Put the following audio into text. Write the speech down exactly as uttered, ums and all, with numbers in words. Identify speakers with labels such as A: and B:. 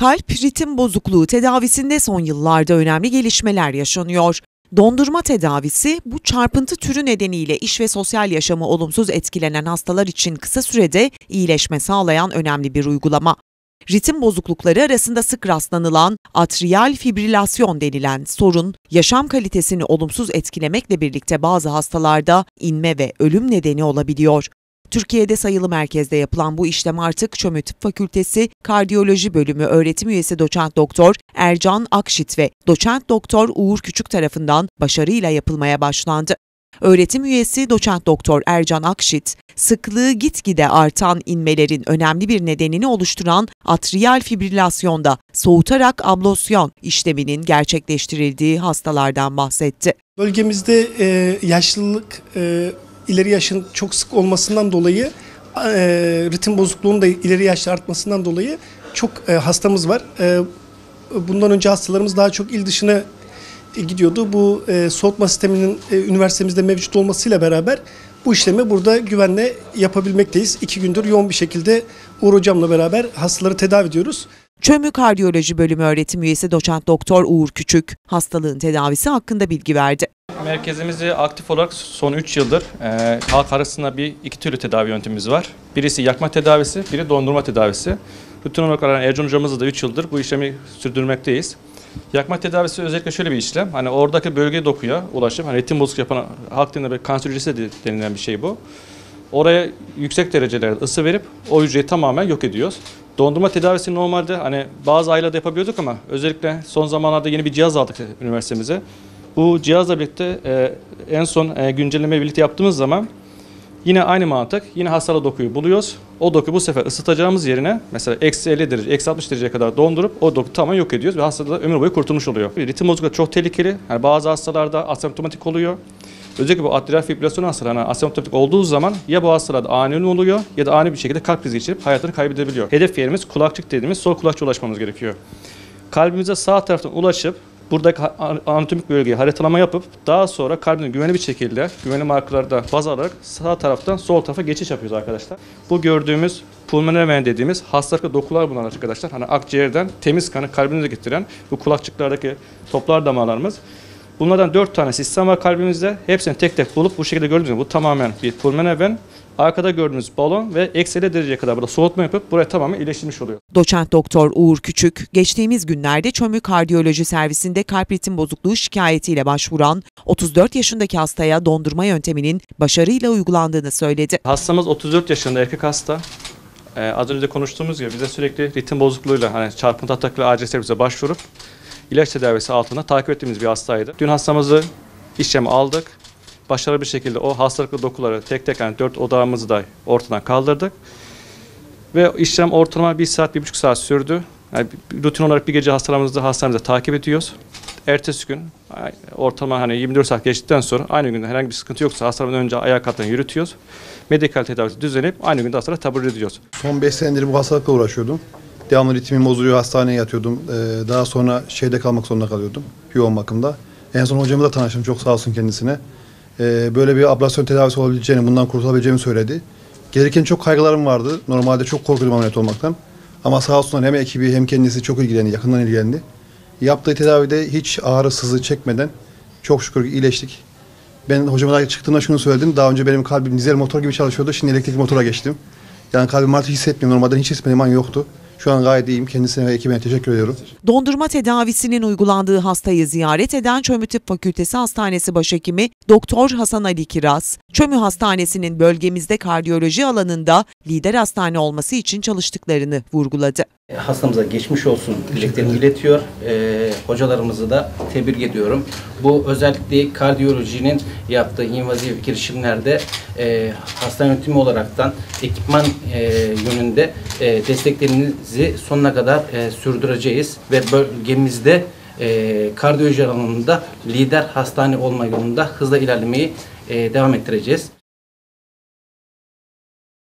A: Kalp ritim bozukluğu tedavisinde son yıllarda önemli gelişmeler yaşanıyor. Dondurma tedavisi, bu çarpıntı türü nedeniyle iş ve sosyal yaşamı olumsuz etkilenen hastalar için kısa sürede iyileşme sağlayan önemli bir uygulama. Ritim bozuklukları arasında sık rastlanılan atriyal fibrilasyon denilen sorun, yaşam kalitesini olumsuz etkilemekle birlikte bazı hastalarda inme ve ölüm nedeni olabiliyor. Türkiye'de sayılı merkezde yapılan bu işlem artık ÇÖMÜ Tıp Fakültesi Kardiyoloji Bölümü öğretim üyesi doçent doktor Ercan Akşit ve doçent doktor Uğur Küçük tarafından başarıyla yapılmaya başlandı. Öğretim üyesi doçent doktor Ercan Akşit, sıklığı gitgide artan inmelerin önemli bir nedenini oluşturan atriyal fibrilasyonda soğutarak ablosyon işleminin gerçekleştirildiği hastalardan bahsetti.
B: Bölgemizde e, yaşlılık, e, ileri yaşın çok sık olmasından dolayı, e, ritim bozukluğunun da ileri yaşta artmasından dolayı çok e, hastamız var. E, bundan önce hastalarımız daha çok il dışına gidiyordu. Bu e, soğutma sisteminin e, üniversitemizde mevcut olmasıyla beraber bu işlemi burada güvenle yapabilmekteyiz. İki gündür yoğun bir şekilde Uğur Hocam'la beraber hastaları tedavi ediyoruz.
A: ÇÖMÜ Kardiyoloji Bölümü öğretim üyesi doçent doktor Uğur Küçük, hastalığın tedavisi hakkında bilgi verdi.
C: Merkezimizde aktif olarak son üç yıldır e, halk arasında bir iki türlü tedavi yöntemimiz var. Birisi yakma tedavisi, biri dondurma tedavisi. Rutin olarak Ercan hocamızla da üç yıldır bu işlemi sürdürmekteyiz. Yakma tedavisi özellikle şöyle bir işlem. Hani oradaki bölge dokuya ulaşıp, hani ritim bozukluğu yapan halk dilinde bir kanser hücresi denilen bir şey bu. Oraya yüksek derecelerde ısı verip o hücreyi tamamen yok ediyoruz. Dondurma tedavisi normalde hani bazı aylarda yapabiliyorduk ama özellikle son zamanlarda yeni bir cihaz aldık üniversitemize. Bu cihazla birlikte e, en son e, güncelleme birlikte yaptığımız zaman yine aynı mantık, yine hastalı dokuyu buluyoruz. O dokuyu bu sefer ısıtacağımız yerine mesela eksi elli derece, eksi altmış dereceye kadar dondurup o dokuyu tamamen yok ediyoruz ve hastada ömür boyu kurtulmuş oluyor. Ritim bozukluğu çok tehlikeli. Yani bazı hastalarda asemptomatik oluyor. Özellikle bu atriyal fibrilasyon hastalarına asemptomatik olduğu zaman ya bu hastalarda ani ölüm oluyor ya da ani bir şekilde kalp krizi geçirip hayatını kaybedebiliyor. Hedef yerimiz kulakçık dediğimiz sol kulakçığa ulaşmamız gerekiyor. Kalbimize sağ taraftan ulaşıp buradaki anatomik bölgeye haritalama yapıp daha sonra kalbin güvenli bir şekilde güvenli markalarda baz alarak sağ taraftan sol tarafa geçiş yapıyoruz arkadaşlar. Bu gördüğümüz pulmoner ven dediğimiz hastalıklı dokular bunlar arkadaşlar. Hani akciğerden temiz kanı kalbimize getiren bu kulakçıklardaki toplar damarlarımız. Bunlardan dört tane sistem var kalbimizde. Hepsini tek tek bulup bu şekilde gördüğünüz gibi bu tamamen bir pulmoner ven. Arkada gördüğünüz balon ve eksi elli dereceye kadar burada soğutma yapıp buraya tamamen iyileştirmiş oluyor.
A: Doçent doktor Uğur Küçük, geçtiğimiz günlerde ÇÖMÜ Kardiyoloji Servisinde kalp ritim bozukluğu şikayetiyle başvuran otuz dört yaşındaki hastaya dondurma yönteminin başarıyla uygulandığını söyledi.
C: Hastamız otuz dört yaşında erkek hasta. Ee, az önce konuştuğumuz gibi bize sürekli ritim bozukluğuyla hani çarpıntı ataklı acil servise başvurup ilaç tedavisi altında takip ettiğimiz bir hastaydı. Dün hastamızı işlemi aldık. Başarılı bir şekilde o hastalıklı dokuları tek tek yani dört odağımızı da ortadan kaldırdık. Ve işlem ortalama bir saat, bir buçuk saat sürdü. Yani rutin olarak bir gece hastalarımızı hastanemizde takip ediyoruz. Ertesi gün ortalama hani yirmi dört saat geçtikten sonra aynı günde herhangi bir sıkıntı yoksa hastalarımızın önce ayağa kalktan yürütüyoruz. Medikal tedavisi düzenleyip aynı günde hastalara tabur ediyoruz.
D: Son beş senedir bu hastalıkla uğraşıyordum. Devamlı ritmim bozuluyor, hastaneye yatıyordum. Ee, daha sonra şeyde kalmak zorunda kalıyordum, yoğun bakımda. En son hocamla tanıştım, çok sağ olsun kendisine. Ee, böyle bir ablasyon tedavisi olabileceğini, bundan kurtulabileceğimi söyledi. Gelirken çok kaygılarım vardı. Normalde çok korkuyordum ameliyat olmaktan. Ama sağ olsunlar hem ekibi hem kendisi çok ilgilendi, yakından ilgilendi. Yaptığı tedavide hiç ağrı, sızı çekmeden çok şükür iyileştik. Ben hocama daha çıktığımda şunu söyledim. Daha önce benim kalbim dizel motor gibi çalışıyordu. Şimdi elektrikli motora geçtim. Yani kalbim artık hissetmiyorum. Normalde hiç hissetmediğim an yoktu. Şu an gayet iyiyim. Kendisine ve ekibine teşekkür ediyorum.
A: Dondurma tedavisinin uygulandığı hastayı ziyaret eden ÇÖMÜ Tıp Fakültesi Hastanesi Başhekimi Doktor Hasan Ali Kiraz, ÇÖMÜ Hastanesi'nin bölgemizde kardiyoloji alanında lider hastane olması için çalıştıklarını vurguladı.
E: Hastamıza geçmiş olsun dileklerimi iletiyor. E, hocalarımızı da tebrik ediyorum. Bu özellikle kardiyolojinin yaptığı invazif girişimlerde e, hastane yönetimi olaraktan ekipman e, yönünde e, desteklerinizi sonuna kadar e, sürdüreceğiz ve bölgemizde e, kardiyoloji alanında lider hastane olma yolunda hızla ilerlemeyi e, devam ettireceğiz.